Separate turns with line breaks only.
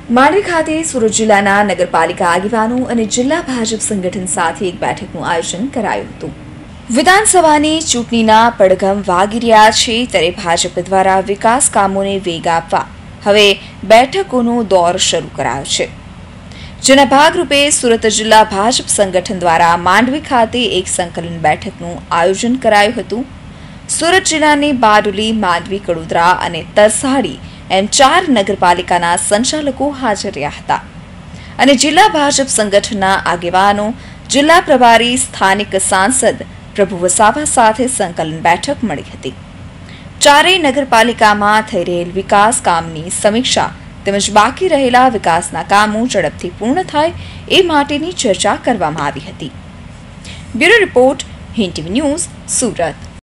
માંડવી ખાતે સુરત જિલ્લાના નગરપાલિકા આગેવાનો અને જિલ્લા ભાજપ સંગઠન સાથે એક બેઠકનું આયોજન કરાયું હતું। વિધાનસભાની ચૂંટણીના પડઘમ વાગી રહ્યા છે ત્યારે ભાજપ દ્વારા વિકાસ કામોને વેગ આપવા હવે બેઠકોનો દોર શરૂ કરાયો છે, જેના ભાગરૂપે સુરત જિલ્લા ભાજપ સંગઠન દ્વારા માંડવી ખાતે એક સંકલન બેઠકનું આયોજન કરાયું હતું। સુરત જિલ્લાની બારડોલી, માંડવી, કડોદરા અને તરસાડી એમ 4 નગરપાલિકાના સંચાલકો હાજર રહ્યા હતા અને જિલ્લા ભાજપ સંગઠનના આગેવાનો, જિલ્લા પ્રભારી, સ્થાનિક સાંસદ પ્રભુ વસાવા સાથે સંકલન બેઠક મળી હતી। ચારેય નગરપાલિકામાં થઈ રહેલ વિકાસ કામની સમીક્ષા તેમજ બાકી રહેલા વિકાસના કામો ઝડપથી પૂર્ણ થાય એ માટેની ચર્ચા કરવામાં આવી હતી। Bureau report, Hind TV news, Surat.